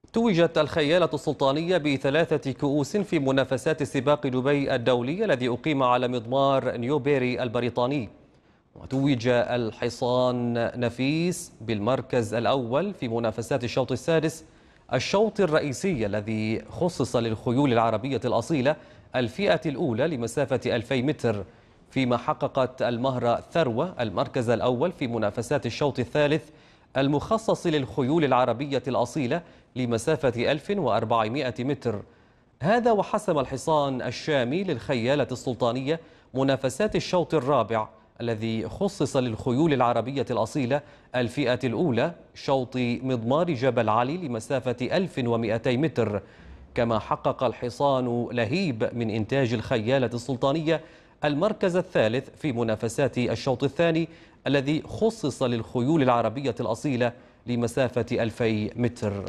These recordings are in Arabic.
توجت الخيالة السلطانية بثلاثة كؤوس في منافسات سباق دبي الدولي الذي أقيم على مضمار نيوبيري البريطاني. وتوج الحصان نفيس بالمركز الأول في منافسات الشوط السادس، الشوط الرئيسي الذي خصص للخيول العربية الأصيلة الفئة الأولى لمسافة 2000 متر، فيما حققت المهرة ثروة المركز الأول في منافسات الشوط الثالث المخصص للخيول العربية الأصيلة لمسافة 1400 متر. هذا وحسم الحصان الشامي للخيالة السلطانية منافسات الشوط الرابع الذي خصص للخيول العربية الأصيلة الفئة الأولى، شوط مضمار جبل علي لمسافة 1200 متر. كما حقق الحصان لهيب من إنتاج الخيالة السلطانية المركز الثالث في منافسات الشوط الثاني الذي خصص للخيول العربية الأصيلة لمسافة 2000 متر.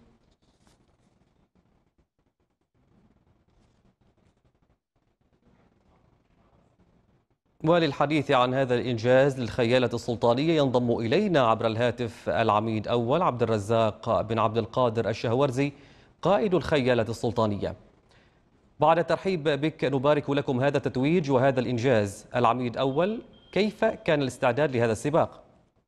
وللحديث عن هذا الإنجاز للخيالة السلطانية ينضم إلينا عبر الهاتف العميد أول عبد الرزاق بن عبد القادر الشهورزي قائد الخيالة السلطانية. بعد الترحيب بك نبارك لكم هذا التتويج وهذا الإنجاز. العميد أول، كيف كان الاستعداد لهذا السباق؟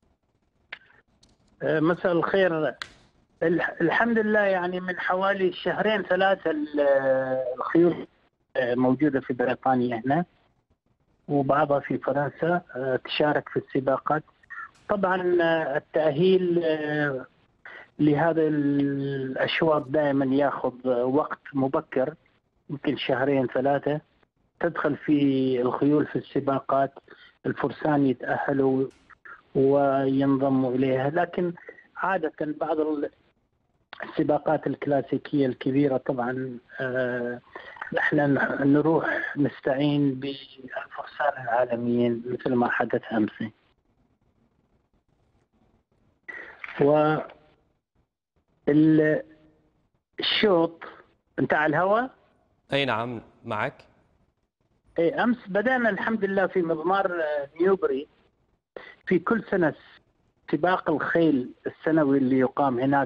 مساء الخير. الحمد لله، يعني من حوالي شهرين ثلاثة الخيول موجودة في بريطانيا هنا وبعضها في فرنسا تشارك في السباقات. طبعا التأهيل لهذا الأشواط دائما ياخذ وقت مبكر، يمكن شهرين ثلاثة تدخل في الخيول في السباقات، الفرسان يتأهلوا وينضموا إليها. لكن عادة بعض السباقات الكلاسيكية الكبيرة طبعا احنا نروح نستعين بالفرسان العالميين مثل ما حدث أمس. والشوط انت على الهواء؟ أي نعم معك. أمس بدأنا الحمد لله في مضمار نيوبري. في كل سنة سباق الخيل السنوي اللي يقام هناك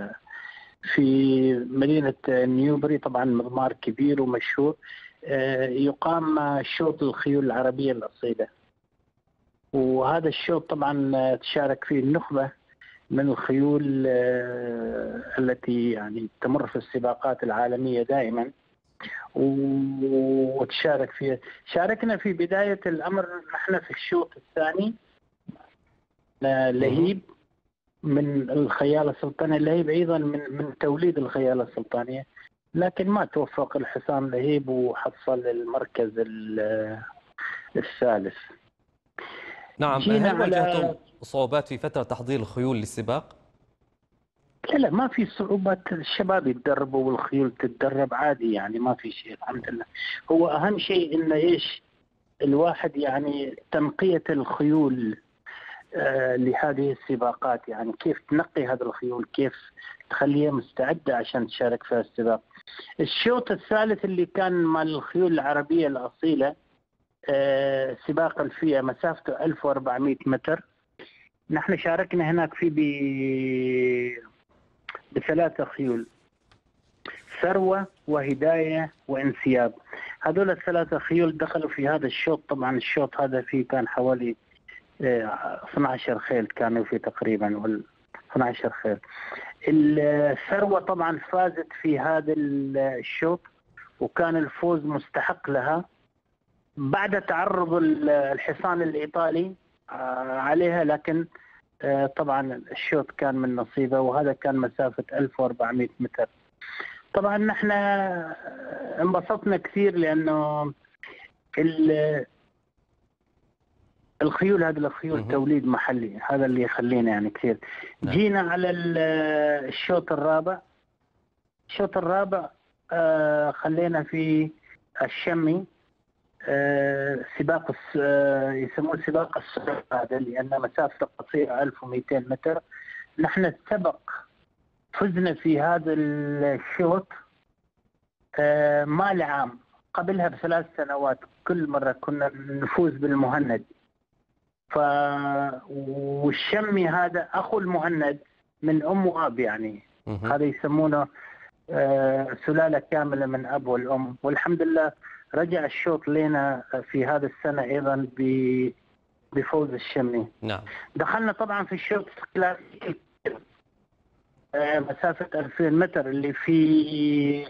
في مدينة نيوبري، طبعا مضمار كبير ومشهور، يقام شوط الخيول العربية الأصيلة. وهذا الشوط طبعا تشارك فيه النخبة من الخيول التي يعني تمر في السباقات العالمية دائما وتشارك فيها. شاركنا في بداية الأمر نحن في الشوط الثاني لهيب من الخيالة السلطانية، لهيب أيضا من توليد الخيالة السلطانية، لكن ما توفق الحصان لهيب وحصل المركز الثالث. نعم، هل واجهتم صعوبات في فترة تحضير الخيول للسباق؟ لا ما في صعوبات، الشباب يتدربوا والخيول تتدرب عادي، يعني ما في شيء الحمد لله. هو أهم شيء إنه إيش الواحد يعني تنقية الخيول لهذه السباقات، يعني كيف تنقي هذه الخيول، كيف تخليها مستعدة عشان تشارك في السباق. الشوط الثالث اللي كان مع الخيول العربية الأصيلة سباق الفئة مسافته 1400 متر. نحن شاركنا هناك فيه بثلاثة خيول، ثروة وهداية وانسياب. هذول الثلاثة خيول دخلوا في هذا الشوط. طبعا الشوط هذا فيه كان حوالي 12 خيل كانوا فيه تقريبا، 12 خيل. الثروة طبعا فازت في هذا الشوط وكان الفوز مستحق لها بعد تعرض الحصان الإيطالي عليها، لكن طبعا الشوط كان من نصيبه، وهذا كان مسافة 1400 متر. طبعا نحن انبسطنا كثير لأنه الخيول هذه الخيول توليد محلي، هذا اللي يخلينا يعني كثير. جينا على الشوط الرابع. الشوط الرابع خلينا في الشمي، سباق يسموه سباق السرعة هذا لأن مسافته قصيرة 1200 متر. نحن سبق فزنا في هذا الشوط مال عام، قبلها ب3 سنوات كل مرة كنا نفوز بالمهند. والشمي هذا أخو المهند من أم وأب، يعني هذا يسمونه سلالة كاملة من أب والأم. والحمد لله رجع الشوط لنا في هذا السنة أيضا بفوز الشمي. نعم. دخلنا طبعا في الشوط الكلاسيكي مسافة 2000 متر اللي في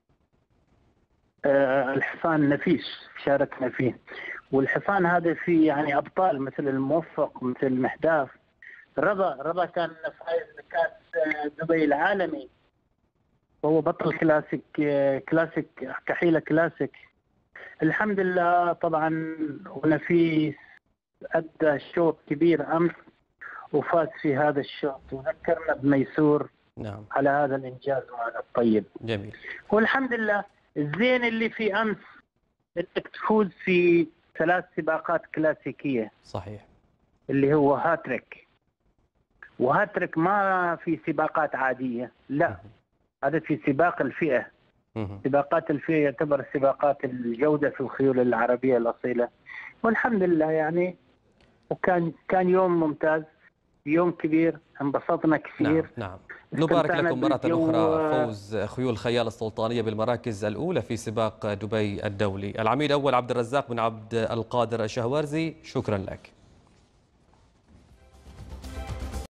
الحصان نفيس شاركنا فيه. والحصان هذا فيه يعني أبطال مثل الموفق مثل المحداف. رضا كان فايز بكاس دبي العالمي وهو بطل كلاسيك كحيلة كلاسيك. الحمد لله طبعا. ونفيس أدى شوط كبير أمس وفاز في هذا الشوط وذكرنا بميسور. نعم. على هذا الإنجاز وهذا الطيب. جميل. والحمد لله الزين اللي في أمس انك تفوز في 3 سباقات كلاسيكية. صحيح. اللي هو هاتريك. وهاتريك ما في سباقات عادية، لا هذا في سباق الفئة. سباقات الفئة يعتبر سباقات الجودة في الخيول العربية الأصيلة. والحمد لله يعني كان يوم ممتاز، يوم كبير، انبسطنا كثير. نعم. نبارك لكم مرة أخرى فوز خيول خيال السلطانية بالمراكز الأولى في سباق دبي الدولي. العميد أول عبد الرزاق بن عبد القادر الشهوارزي، شكرا لك.